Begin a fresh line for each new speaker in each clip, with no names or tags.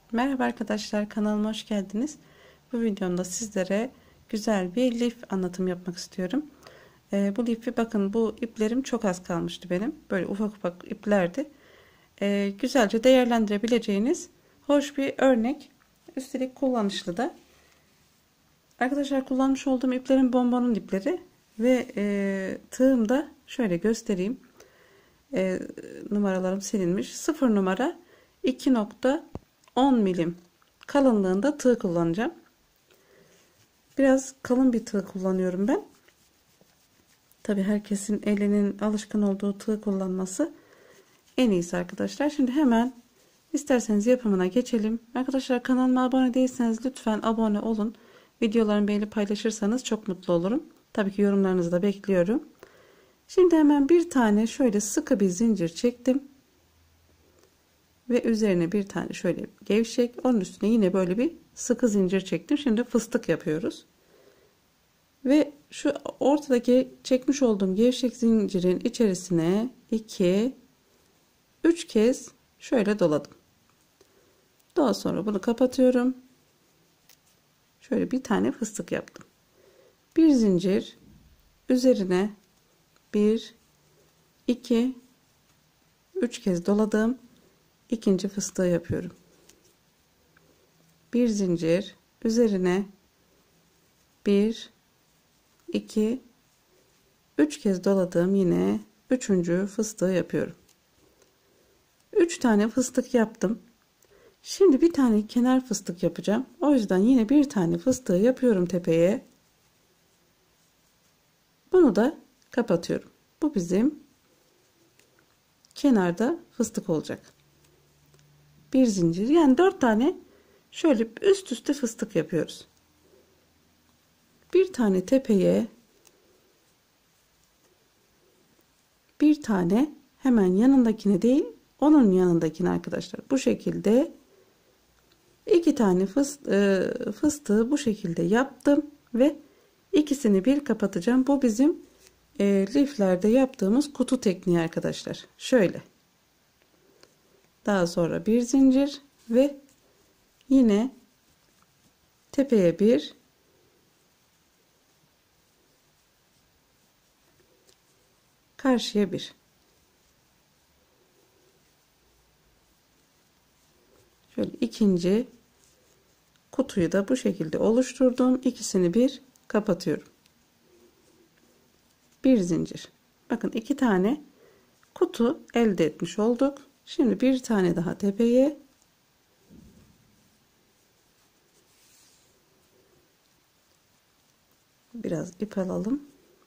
Merhaba arkadaşlar, kanalıma hoş geldiniz. Bu videomda sizlere güzel bir lif anlatım yapmak istiyorum. Bu lifi bakın, bu iplerim çok az kalmıştı benim. Böyle ufak ufak iplerdi. Güzelce değerlendirebileceğiniz hoş bir örnek. Üstelik kullanışlı da. Arkadaşlar, kullanmış olduğum iplerin bonbonun ipleri ve tığım da şöyle göstereyim. Numaralarım silinmiş. 0 numara 2,10 milim kalınlığında tığ kullanacağım. Biraz kalın bir tığ kullanıyorum ben. Tabi herkesin elinin alışkın olduğu tığ kullanması en iyisi arkadaşlar. Şimdi hemen isterseniz yapımına geçelim. Arkadaşlar, kanalıma abone değilseniz lütfen abone olun. Videolarımı beğenip paylaşırsanız çok mutlu olurum. Tabii ki yorumlarınızı da bekliyorum. Şimdi hemen bir tane şöyle sıkı bir zincir çektim. Ve üzerine bir tane şöyle gevşek, onun üstüne yine böyle bir sıkı zincir çektim. Şimdi fıstık yapıyoruz. Ve şu ortadaki çekmiş olduğum gevşek zincirin içerisine 2 3 kez şöyle doladım. Daha sonra bunu kapatıyorum. Şöyle bir tane fıstık yaptım. Bir zincir üzerine 1 2 3 kez doladım. İkinci fıstığı yapıyorum. Bir zincir üzerine 1 2 3 kez doladığım yine üçüncü fıstığı yapıyorum. 3 tane fıstık yaptım. Şimdi bir tane kenar fıstık yapacağım. O yüzden yine bir tane fıstığı yapıyorum tepeye. Bunu da kapatıyorum. Bu bizim kenarda fıstık olacak. Bir zincir, yani 4 tane şöyle üst üste fıstık yapıyoruz. Bir tane tepeye, bir tane hemen yanındakine değil, onun yanındakine arkadaşlar. Bu şekilde 2 tane fıstığı bu şekilde yaptım ve ikisini bir kapatacağım. Bu bizim liflerde yaptığımız kutu tekniği arkadaşlar. Şöyle. Daha sonra bir zincir ve yine tepeye bir, karşıya bir. Şöyle ikinci kutuyu da bu şekilde oluşturdum. İkisini bir kapatıyorum. Bir zincir. Bakın, 2 tane kutu elde etmiş olduk. Şimdi bir tane daha tepeye, biraz ip alalım.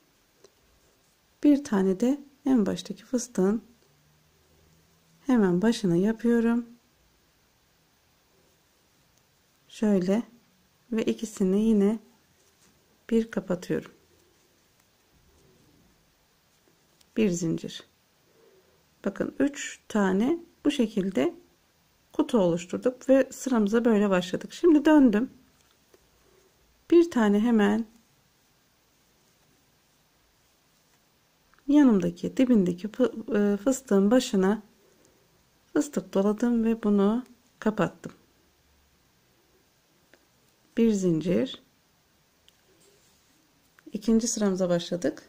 Bir tane de en baştaki fıstığın hemen başına yapıyorum. Şöyle ve ikisini yine bir kapatıyorum. Bir zincir. Bakın, 3 tane bu şekilde kutu oluşturduk ve sıramıza böyle başladık. Şimdi döndüm. Bir tane hemen yanımdaki dibindeki fıstığın başına fıstık doladım ve bunu kapattım. Bir zincir. İkinci sıramıza başladık.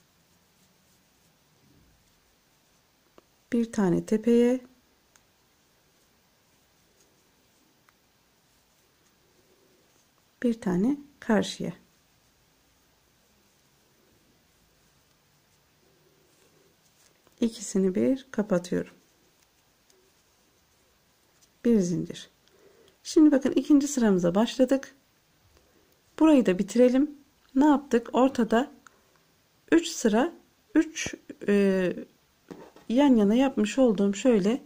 Bir tane tepeye, bir tane karşıya. İkisini bir kapatıyorum. Bir zincir. Şimdi bakın, ikinci sıramıza başladık. Burayı da bitirelim. Ne yaptık? Ortada 3 sıra 3 yan yana yapmış olduğum şöyle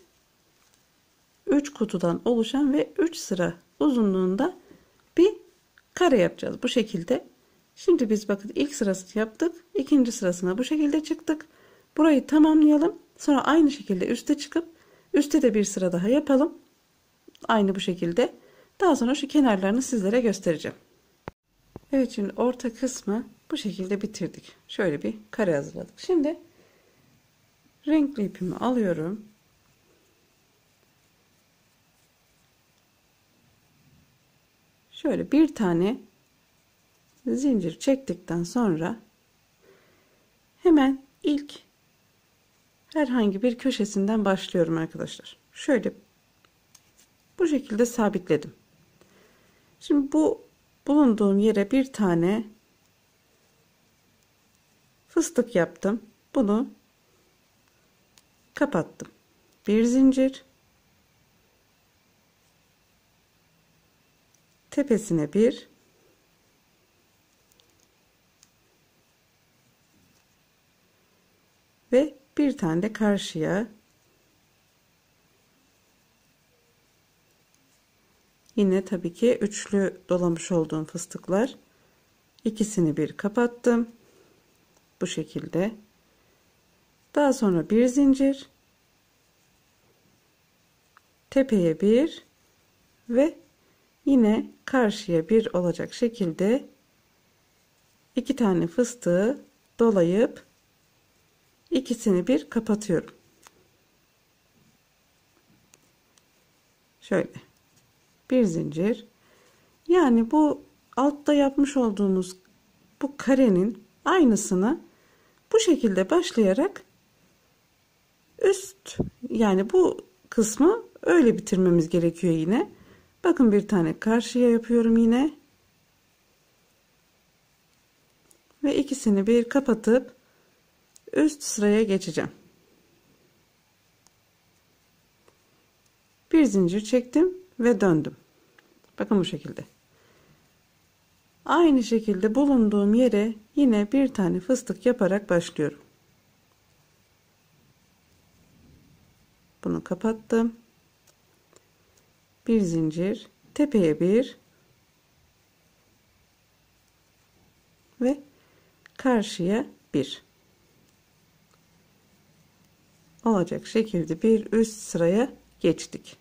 3 kutudan oluşan ve 3 sıra uzunluğunda bir kare yapacağız bu şekilde. Şimdi biz bakın, ilk sırasını yaptık. İkinci sırasına bu şekilde çıktık. Burayı tamamlayalım. Sonra aynı şekilde üste çıkıp üstte de bir sıra daha yapalım. Aynı bu şekilde. Daha sonra şu kenarlarını sizlere göstereceğim. Evet, şimdi orta kısmı bu şekilde bitirdik. Şöyle bir kare hazırladık. Şimdi renkli ipimi alıyorum. şöyle bir tane zincir çektikten sonra hemen ilk herhangi bir köşesinden başlıyorum arkadaşlar. Şöyle bu şekilde sabitledim. Şimdi bu bulunduğum yere bir tane fıstık yaptım. Bunu kapattım. Bir zincir, tepesine bir, ve bir tane de karşıya, yine tabii ki üçlü dolamış olduğum fıstıklar, ikisini bir kapattım bu şekilde. Daha sonra bir zincir, tepeye bir ve yine karşıya bir olacak şekilde iki tane fıstığı dolayıp ikisini bir kapatıyorum. Şöyle bir zincir, yani bu altta yapmış olduğumuz bu karenin aynısını bu şekilde başlayarak üst, yani bu kısmı öyle bitirmemiz gerekiyor yine. Bakın bir tane karşıya yapıyorum yine ve ikisini bir kapatıp üst sıraya geçeceğim. Bir zincir çektim ve döndüm. Bakın bu şekilde. Aynı şekilde bulunduğum yere yine bir tane fıstık yaparak başlıyorum. Bunu kapattım. Bir zincir, tepeye bir ve karşıya bir olacak şekilde bir üst sıraya geçtik.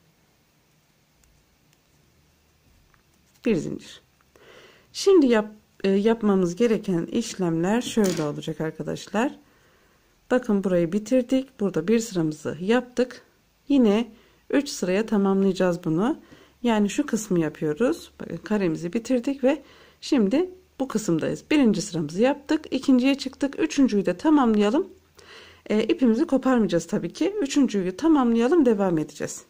Bir zincir. Şimdi yapmamız gereken işlemler şöyle olacak arkadaşlar. Bakın burayı bitirdik. Burada bir sıramızı yaptık. Yine 3 sıraya tamamlayacağız bunu. Yani şu kısmı yapıyoruz. Bakın karemizi bitirdik ve şimdi bu kısımdayız. Birinci sıramızı yaptık. İkinciye çıktık. Üçüncüyü de tamamlayalım. İpimizi koparmayacağız tabii ki. Üçüncüyü tamamlayalım. Devam edeceğiz.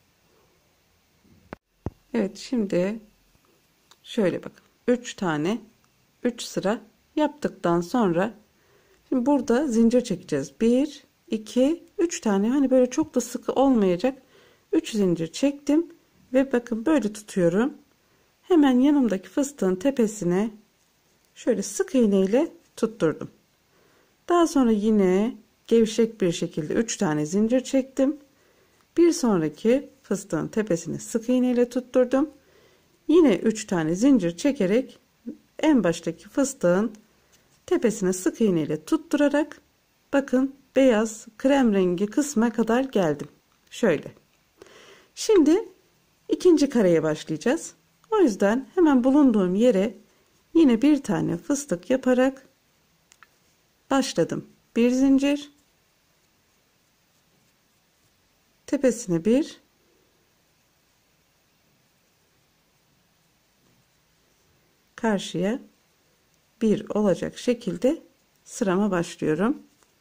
Evet, şimdi şöyle bakın. 3 tane 3 sıra yaptıktan sonra şimdi burada zincir çekeceğiz. 1 2 3 tane, hani böyle çok da sıkı olmayacak 3 zincir çektim ve bakın böyle tutuyorum. Hemen yanımdaki fıstığın tepesine şöyle sık iğne ile tutturdum. Daha sonra yine gevşek bir şekilde 3 tane zincir çektim. Bir sonraki fıstığın tepesine sık iğne ile tutturdum. Yine 3 tane zincir çekerek en baştaki fıstığın tepesine sık iğne ile tutturarak bakın beyaz krem rengi kısma kadar geldim. Şöyle. Şimdi ikinci kareye başlayacağız. O yüzden hemen bulunduğum yere yine bir tane fıstık yaparak başladım. Bir zincir, tepesine bir, karşıya bir olacak şekilde sırama başlıyorum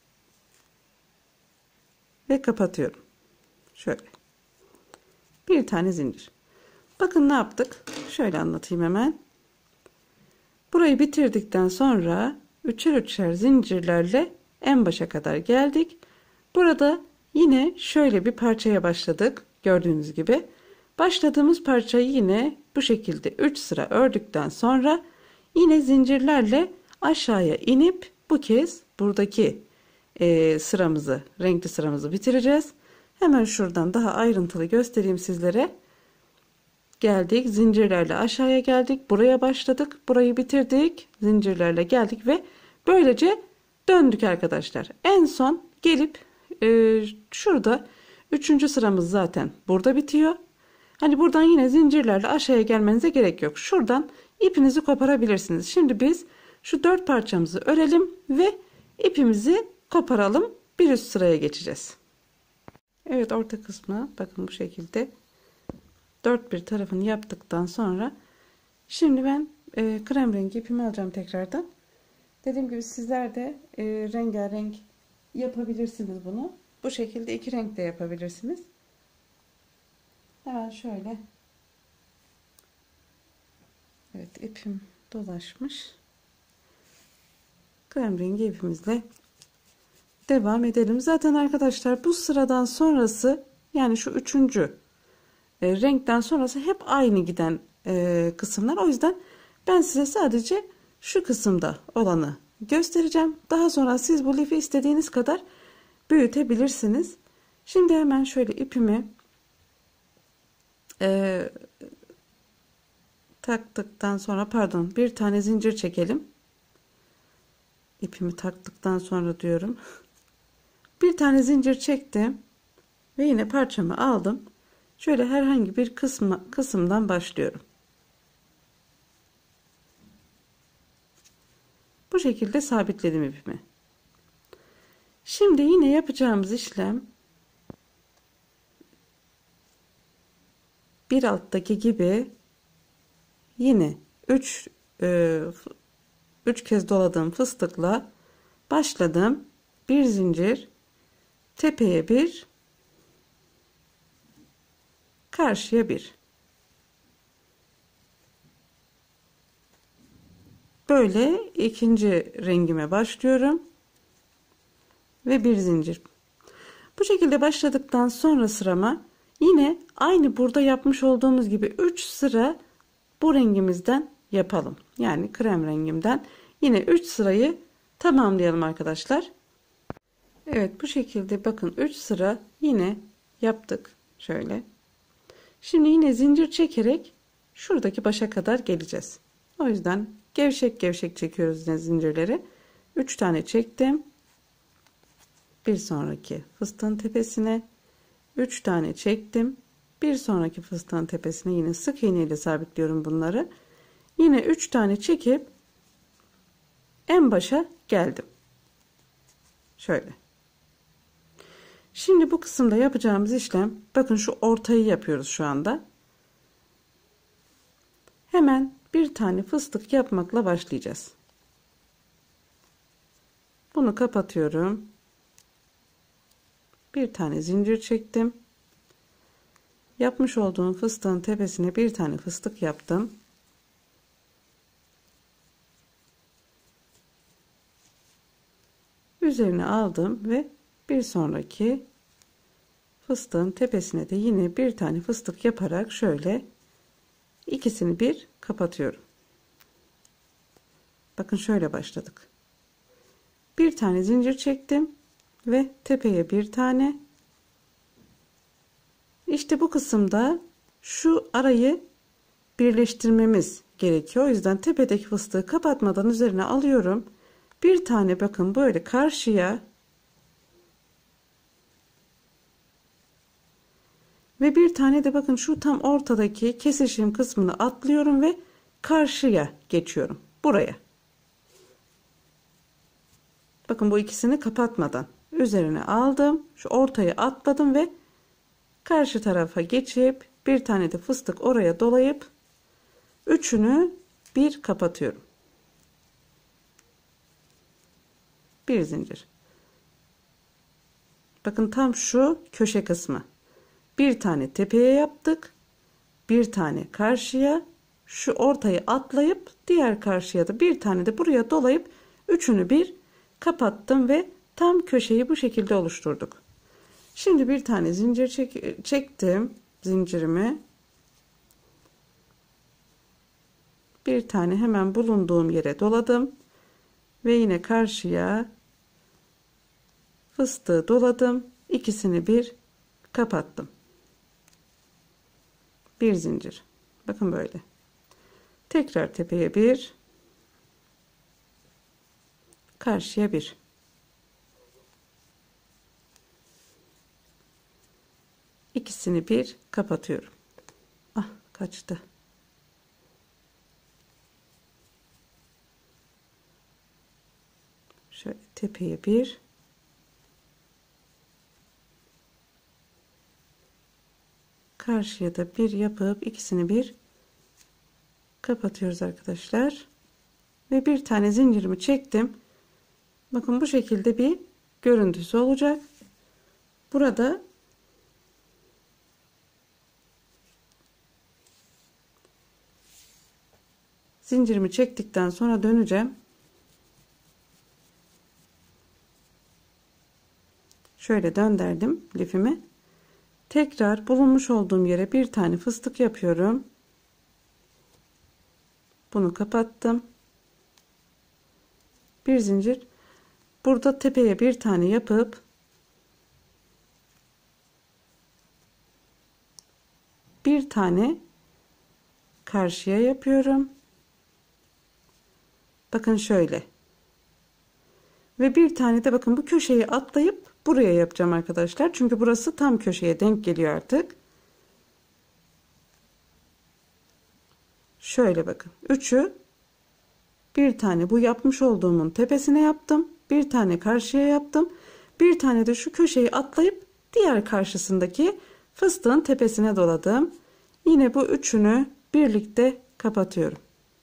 ve kapatıyorum. Şöyle bir tane zincir. Bakın ne yaptık? Şöyle anlatayım hemen. Burayı bitirdikten sonra üçer üçer zincirlerle en başa kadar geldik. Burada yine şöyle bir parçaya başladık. Gördüğünüz gibi başladığımız parçayı yine bu şekilde 3 sıra ördükten sonra yine zincirlerle aşağıya inip bu kez buradaki sıramızı, renkli sıramızı bitireceğiz. Hemen şuradan daha ayrıntılı göstereyim sizlere. Geldik, zincirlerle aşağıya geldik, buraya başladık, burayı bitirdik, zincirlerle geldik ve böylece döndük arkadaşlar. En son gelip şurada 3. sıramız zaten burada bitiyor. Hani buradan yine zincirlerle aşağıya gelmenize gerek yok. Şuradan ipinizi koparabilirsiniz. Şimdi biz şu 4 parçamızı örelim ve ipimizi koparalım. Bir üst sıraya geçeceğiz. Evet, orta kısmı bakın bu şekilde dört bir tarafını yaptıktan sonra Şimdi ben krem rengi ipimi alacağım tekrardan. Dediğim gibi sizler de rengarenk yapabilirsiniz bunu. Bu şekilde iki renk de yapabilirsiniz. Hemen şöyle. Evet, ipim dolaşmış. Krem rengi ipimizle devam edelim. Zaten arkadaşlar bu sıradan sonrası, yani şu üçüncü renkten sonrası hep aynı giden kısımlar. O yüzden ben size sadece şu kısımda olanı göstereceğim. Daha sonra siz bu lifi istediğiniz kadar büyütebilirsiniz. Şimdi hemen şöyle ipimi taktıktan sonra, pardon, bir tane zincir çekelim. İpimi taktıktan sonra diyorum. Bir tane zincir çektim ve yine parçamı aldım. Şöyle herhangi bir kısımdan başlıyorum. Bu şekilde sabitledim ipimi. Şimdi yine yapacağımız işlem bir alttaki gibi yine 3 kez doladığım fıstıkla başladım. Bir zincir, tepeye bir, karşıya bir. Böyle ikinci rengime başlıyorum ve bir zincir. Bu şekilde başladıktan sonra sırama yine aynı burada yapmış olduğumuz gibi 3 sıra bu rengimizden yapalım. Yani krem rengimden yine 3 sırayı tamamlayalım arkadaşlar. Evet, bu şekilde bakın 3 sıra yine yaptık. Şöyle. Şimdi yine zincir çekerek şuradaki başa kadar geleceğiz. O yüzden gevşek gevşek çekiyoruz yine zincirleri. 3 tane çektim. Bir sonraki fıstığın tepesine 3 tane çektim. Bir sonraki fıstığın tepesine yine sık iğne ile sabitliyorum bunları. Yine 3 tane çekip en başa geldim. Şöyle. Şimdi bu kısımda yapacağımız işlem, bakın şu ortayı yapıyoruz şu anda. Hemen bir tane fıstık yapmakla başlayacağız. Bunu kapatıyorum. Bir tane zincir çektim. Yapmış olduğum fıstığın tepesine bir tane fıstık yaptım. Üzerine aldım ve bir sonraki fıstığın tepesine de yine bir tane fıstık yaparak şöyle ikisini bir kapatıyorum. Bakın şöyle başladık. Bir tane zincir çektim ve tepeye bir tane. İşte bu kısımda şu arayı birleştirmemiz gerekiyor. O yüzden tepedeki fıstığı kapatmadan üzerine alıyorum. Bir tane bakın böyle karşıya ve bir tane de bakın şu tam ortadaki kesişim kısmını atlıyorum ve karşıya geçiyorum. Buraya. Bakın bu ikisini kapatmadan üzerine aldım. Şu ortaya atladım ve karşı tarafa geçip bir tane de fıstık oraya dolayıp üçünü bir kapatıyorum. Bir zincir. Bakın tam şu köşe kısmı. Bir tane tepeye yaptık. Bir tane karşıya. Şu ortayı atlayıp diğer karşıya da bir tane de buraya dolayıp üçünü bir kapattım ve tam köşeyi bu şekilde oluşturduk. Şimdi bir tane zincir çektim zincirimi. Bir tane hemen bulunduğum yere doladım ve yine karşıya fıstığı doladım. İkisini bir kapattım. Bir zincir. Bakın böyle. Tekrar tepeye bir, karşıya bir. İkisini bir kapatıyorum. Ah, kaçtı. Şöyle tepeye bir, karşıya da bir yapıp ikisini bir kapatıyoruz arkadaşlar. Ve bir tane zincirimi çektim. Bakın bu şekilde bir görüntüsü olacak. Burada zincirimi çektikten sonra döneceğim. Şöyle döndürdüm lifimi. Tekrar bulunmuş olduğum yere bir tane fıstık yapıyorum. Bunu kapattım. Bir zincir. Burada tepeye bir tane yapıp bir tane karşıya yapıyorum. Bakın şöyle. Ve bir tane de bakın bu köşeyi atlayıp buraya yapacağım arkadaşlar. Çünkü burası tam köşeye denk geliyor artık. Şöyle bakın. Üçü bir tane bu yapmış olduğumun tepesine yaptım. Bir tane karşıya yaptım. Bir tane de şu köşeyi atlayıp diğer karşısındaki fıstığın tepesine doladım. Yine bu üçünü birlikte kapatıyorum.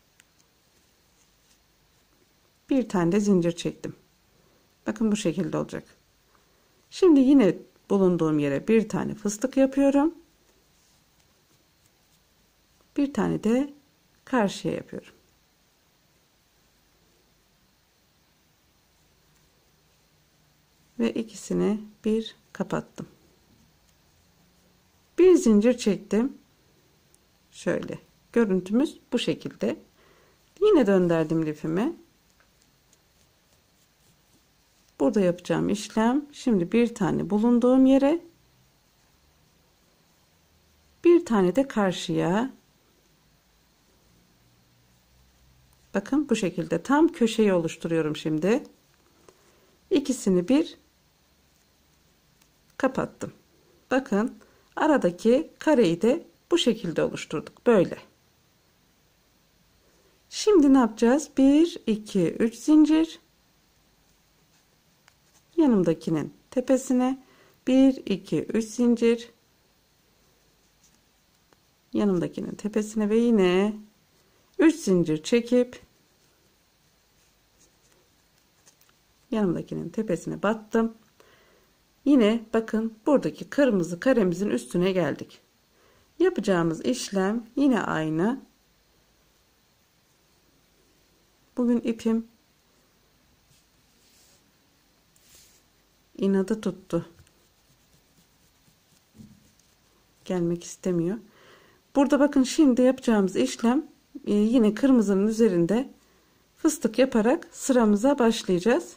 Bir tane de zincir çektim. Bakın bu şekilde olacak. Şimdi yine bulunduğum yere bir tane fıstık yapıyorum. Bir tane de karşıya yapıyorum. Ve ikisini bir kapattım. Bir zincir çektim. Şöyle. Görüntümüz bu şekilde. Yine döndürdüm lifimi. Burada yapacağım işlem. Şimdi bir tane bulunduğum yere, bir tane de karşıya. Bakın bu şekilde tam köşeyi oluşturuyorum şimdi. İkisini bir kapattım. Bakın aradaki kareyi de bu şekilde oluşturduk. Böyle. Şimdi ne yapacağız? 1, 2, 3 zincir. Yanımdakinin tepesine 1, 2, 3 zincir. Yanımdakinin tepesine ve yine 3 zincir çekip yanımdakinin tepesine battım. Yine bakın buradaki kırmızı karemizin üstüne geldik. Yapacağımız işlem yine aynı. Bugün ipim inadı tuttu. Gelmek istemiyor. Burada bakın şimdi yapacağımız işlem yine kırmızının üzerinde fıstık yaparak sıramıza başlayacağız.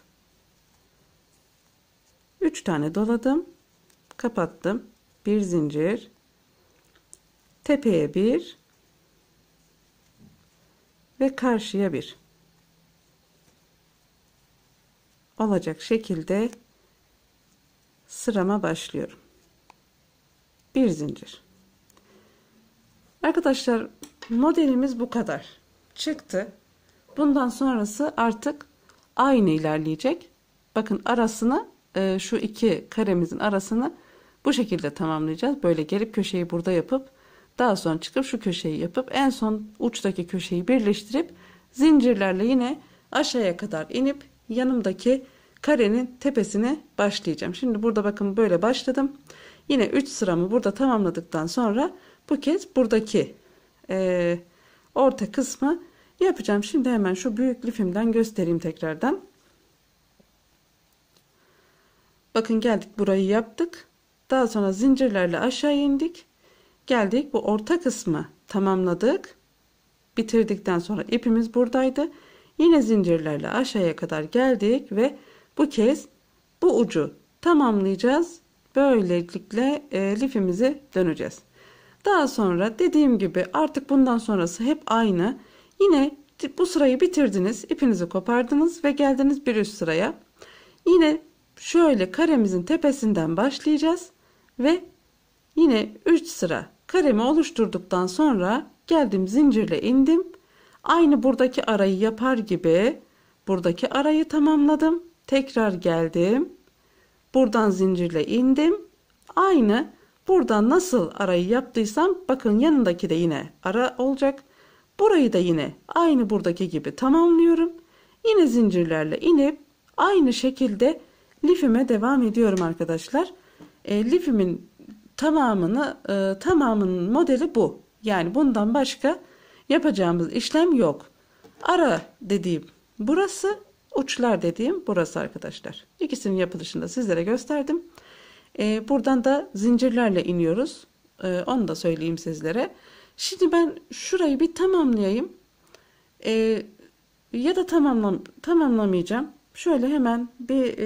3 tane doladım. Kapattım. Bir zincir. Tepeye bir ve karşıya bir. Olacak şekilde sırama başlıyorum. Bir zincir. Arkadaşlar modelimiz bu kadar çıktı. Bundan sonrası artık aynı ilerleyecek. Bakın arasını şu iki karemizin arasını bu şekilde tamamlayacağız. Böyle gelip köşeyi burada yapıp daha sonra çıkıp şu köşeyi yapıp en son uçtaki köşeyi birleştirip zincirlerle yine aşağıya kadar inip yanımdaki karenin tepesine başlayacağım. Şimdi burada bakın böyle başladım. Yine 3 sıramı burada tamamladıktan sonra bu kez buradaki orta kısmı yapacağım. Şimdi hemen şu büyük lifimden göstereyim tekrardan. Bakın geldik, burayı yaptık. Daha sonra zincirlerle aşağı indik. Geldik, bu orta kısmı tamamladık. Bitirdikten sonra ipimiz buradaydı. Yine zincirlerle aşağıya kadar geldik ve bu kez bu ucu tamamlayacağız. Böylelikle lifimizi döneceğiz. Daha sonra dediğim gibi artık bundan sonrası hep aynı. Yine bu sırayı bitirdiniz, ipinizi kopardınız ve geldiniz bir üst sıraya. Yine şöyle karemizin tepesinden başlayacağız ve yine 3 sıra karemi oluşturduktan sonra geldim, zincirle indim. Aynı buradaki arayı yapar gibi buradaki arayı tamamladım. Tekrar geldim. Buradan zincirle indim. Aynı buradan nasıl arayı yaptıysam bakın yanındaki de yine ara olacak. Burayı da yine aynı buradaki gibi tamamlıyorum. Yine zincirlerle inip aynı şekilde lifime devam ediyorum arkadaşlar. Lifimin tamamının modeli bu. Yani bundan başka yapacağımız işlem yok. Ara dediğim burası, uçlar dediğim burası arkadaşlar. İkisinin yapılışını da sizlere gösterdim. Buradan da zincirlerle iniyoruz. Onu da söyleyeyim sizlere. Şimdi ben şurayı bir tamamlayayım. Ya da tamamlamayacağım. Şöyle hemen bir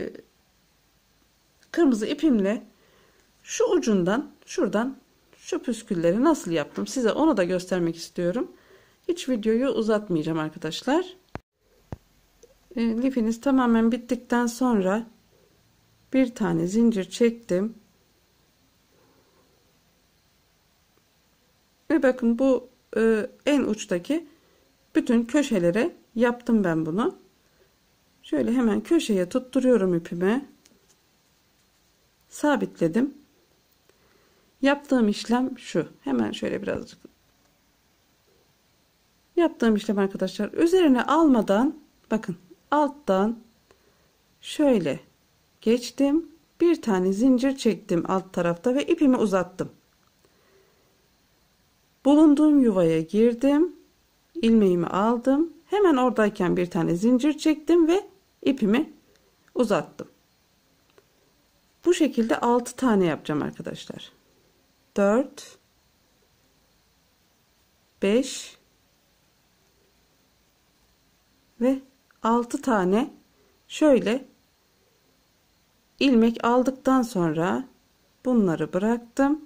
kırmızı ipimle şu ucundan şuradan şu püskülleri nasıl yaptım size onu da göstermek istiyorum. Hiç videoyu uzatmayacağım arkadaşlar. Lifiniz tamamen bittikten sonra bir tane zincir çektim. Ve bakın bu en uçtaki bütün köşelere yaptım ben bunu. Şöyle hemen köşeye tutturuyorum ipimi. Sabitledim. Yaptığım işlem şu. Hemen şöyle birazcık. Yaptığım işlem arkadaşlar üzerine almadan bakın alttan şöyle geçtim. Bir tane zincir çektim alt tarafta ve ipimi uzattım. Bulunduğum yuvaya girdim. İlmeğimi aldım. Hemen oradayken bir tane zincir çektim ve ipimi uzattım. Bu şekilde 6 tane yapacağım arkadaşlar. 4 5 ve 6 tane şöyle ilmek aldıktan sonra bunları bıraktım.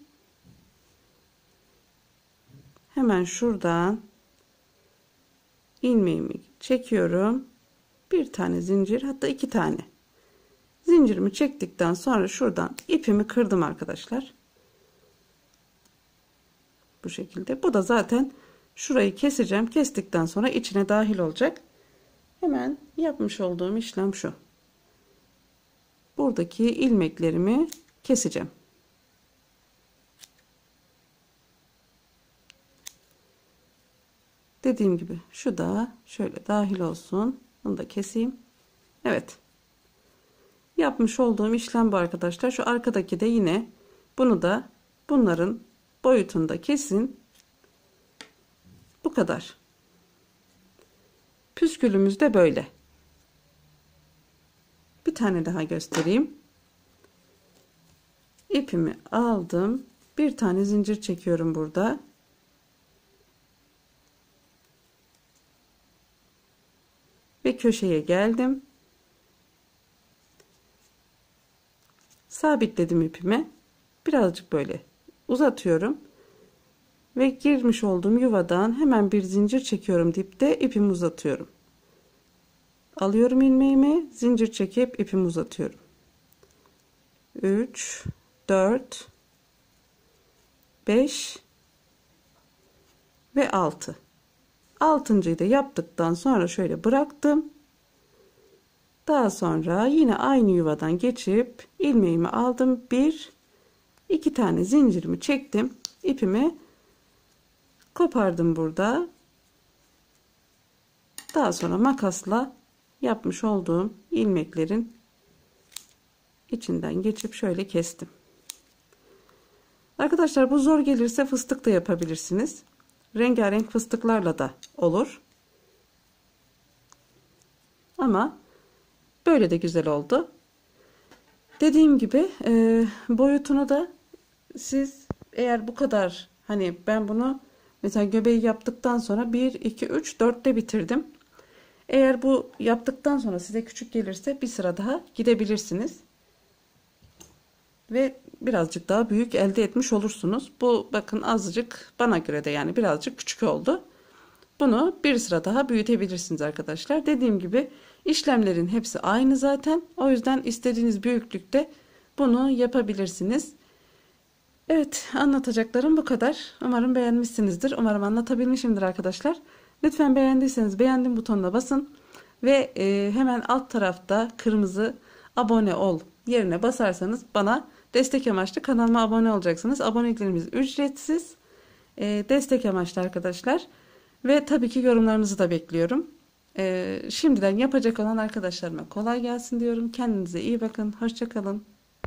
Hemen şuradan ilmeğimi çekiyorum. Bir tane zincir, hatta 2 tane. Zincirimi çektikten sonra şuradan ipimi kırdım arkadaşlar. Bu şekilde. Bu da zaten şurayı keseceğim. Kestikten sonra içine dahil olacak. Hemen yapmış olduğum işlem şu. Buradaki ilmeklerimi keseceğim. Dediğim gibi şu da şöyle dahil olsun. Bunu da keseyim. Evet. Yapmış olduğum işlem bu arkadaşlar. Şu arkadaki de yine bunu da bunların boyutunda kesin. Bu kadar. Püskülümüz de böyle. Bir tane daha göstereyim. İpimi aldım. Bir tane zincir çekiyorum burada. Ve köşeye geldim. Sabitledim ipimi. Birazcık böyle uzatıyorum. Ve girmiş olduğum yuvadan hemen bir zincir çekiyorum dipte, ipimi uzatıyorum. Alıyorum ilmeğimi, zincir çekip ipimi uzatıyorum. 3 4 5 ve 6. Altıncıyı da yaptıktan sonra şöyle bıraktım. Daha sonra yine aynı yuvadan geçip ilmeğimi aldım. 2 tane zincirimi çektim. İpimi kopardım burada. Daha sonra makasla yapmış olduğum ilmeklerin içinden geçip şöyle kestim. Arkadaşlar bu zor gelirse fıstık da yapabilirsiniz. Rengarenk fıstıklarla da olur. Ama böyle de güzel oldu. Dediğim gibi boyutunu da siz eğer bu kadar, hani ben bunu mesela göbeği yaptıktan sonra 1 2 3 4'te bitirdim. Eğer bu yaptıktan sonra size küçük gelirse bir sıra daha gidebilirsiniz. Ve birazcık daha büyük elde etmiş olursunuz. Bu bakın azıcık bana göre de yani birazcık küçük oldu. Bunu bir sıra daha büyütebilirsiniz arkadaşlar. Dediğim gibi işlemlerin hepsi aynı zaten. O yüzden istediğiniz büyüklükte bunu yapabilirsiniz. Evet, anlatacaklarım bu kadar. Umarım beğenmişsinizdir. Umarım anlatabilmişimdir arkadaşlar. Lütfen beğendiyseniz beğendim butonuna basın. Ve hemen alt tarafta kırmızı abone ol yerine basarsanız bana destek amaçlı kanalıma abone olacaksınız. Aboneliklerimiz ücretsiz. Destek amaçlı arkadaşlar. Ve tabii ki yorumlarınızı da bekliyorum. Şimdiden yapacak olan arkadaşlarıma kolay gelsin diyorum. Kendinize iyi bakın. Hoşça kalın.